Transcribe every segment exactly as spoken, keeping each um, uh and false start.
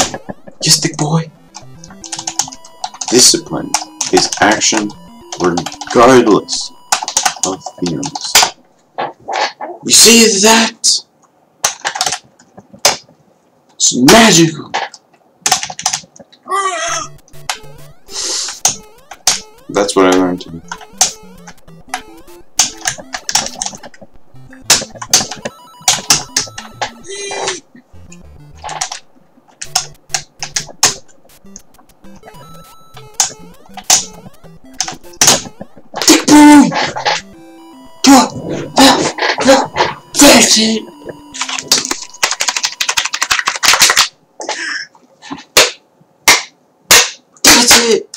Yes, thick boy. Discipline is action regardless of feelings. You see that? It's magical. That's what I learned to do. Boom! That's it! That's it!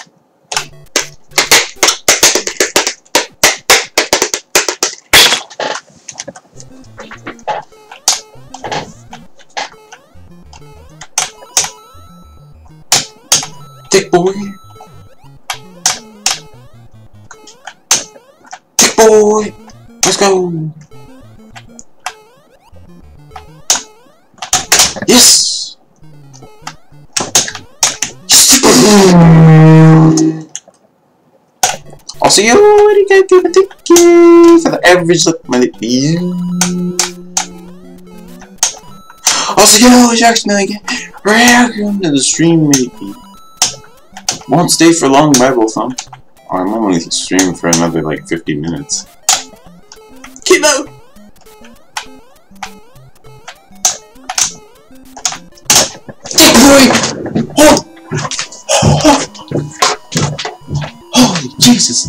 Thick boy! Thick boy! Let's go! Yes! I'll see you when you get to the ticket for the average look my I'll see you Jackson again. Welcome to the stream, maybe. Won't stay for long, Bible thumb. Oh, I'm only streaming for another like fifty minutes. Keep out! Take boy! Oh! Oh! Holy Jesus!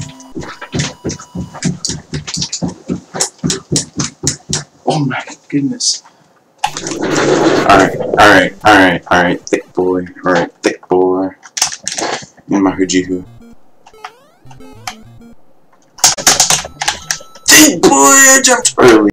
Oh my goodness. Alright, alright, alright, alright, thick boy, alright, thick boy. In my Hujihu. Thick boy, I jumped early.